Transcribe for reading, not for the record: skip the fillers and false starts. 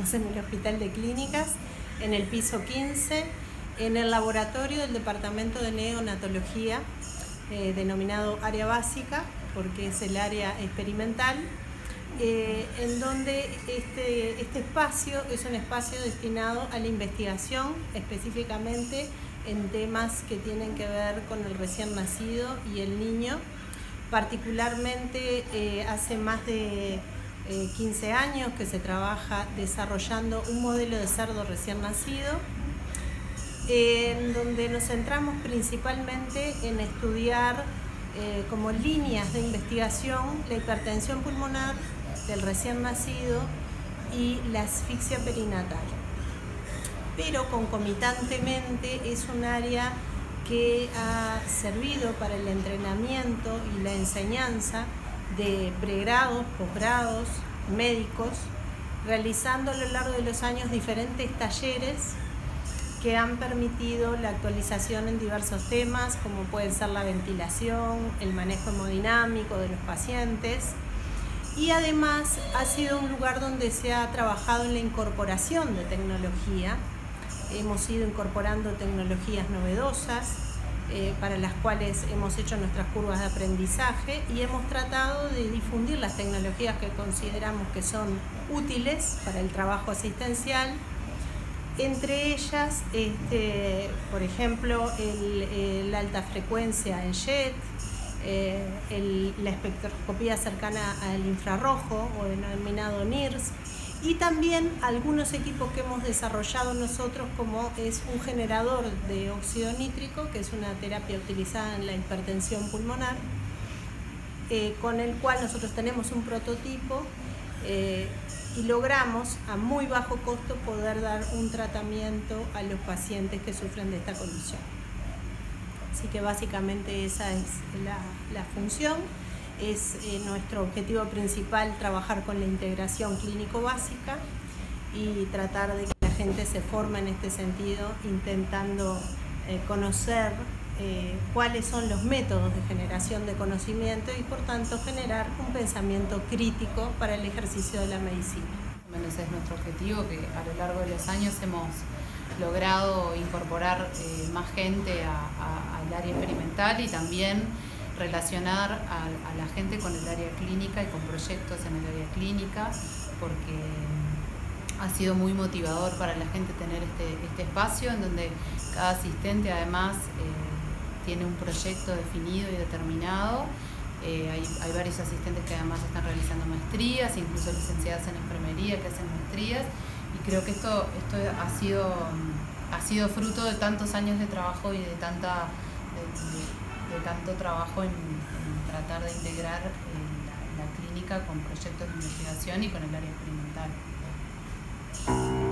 estamos en el Hospital de Clínicas, en el piso 15, en el laboratorio del Departamento de Neonatología, denominado área básica, porque es el área experimental, en donde este espacio es un espacio destinado a la investigación, específicamente en temas que tienen que ver con el recién nacido y el niño. Particularmente hace más de 15 años que se trabaja desarrollando un modelo de cerdo recién nacido, en donde nos centramos principalmente en estudiar como líneas de investigación la hipertensión pulmonar del recién nacido y la asfixia perinatal. Pero concomitantemente es un área que ha servido para el entrenamiento y la enseñanza de pregrados, posgrados, médicos, realizando a lo largo de los años diferentes talleres que han permitido la actualización en diversos temas, como puede ser la ventilación, el manejo hemodinámico de los pacientes, y además ha sido un lugar donde se ha trabajado en la incorporación de tecnología. Hemos ido incorporando tecnologías novedosas para las cuales hemos hecho nuestras curvas de aprendizaje y hemos tratado de difundir las tecnologías que consideramos que son útiles para el trabajo asistencial. Entre ellas, por ejemplo, la alta frecuencia en JET, la espectroscopía cercana al infrarrojo o denominado NIRS, y también algunos equipos que hemos desarrollado nosotros, como es un generador de óxido nítrico, que es una terapia utilizada en la hipertensión pulmonar, con el cual nosotros tenemos un prototipo y logramos a muy bajo costo poder dar un tratamiento a los pacientes que sufren de esta condición. Así que básicamente esa es la función. Es nuestro objetivo principal trabajar con la integración clínico básica y tratar de que la gente se forme en este sentido, intentando conocer cuáles son los métodos de generación de conocimiento y por tanto generar un pensamiento crítico para el ejercicio de la medicina. Ese es nuestro objetivo, que a lo largo de los años hemos logrado incorporar más gente al área experimental y también relacionar a la gente con el área clínica y con proyectos en el área clínica, porque ha sido muy motivador para la gente tener este espacio en donde cada asistente además tiene un proyecto definido y determinado. Hay varios asistentes que además están realizando maestrías, incluso licenciadas en enfermería que hacen maestrías, y creo que esto ha sido fruto de tantos años de trabajo y de tanto trabajo en tratar de integrar la clínica con proyectos de investigación y con el área experimental.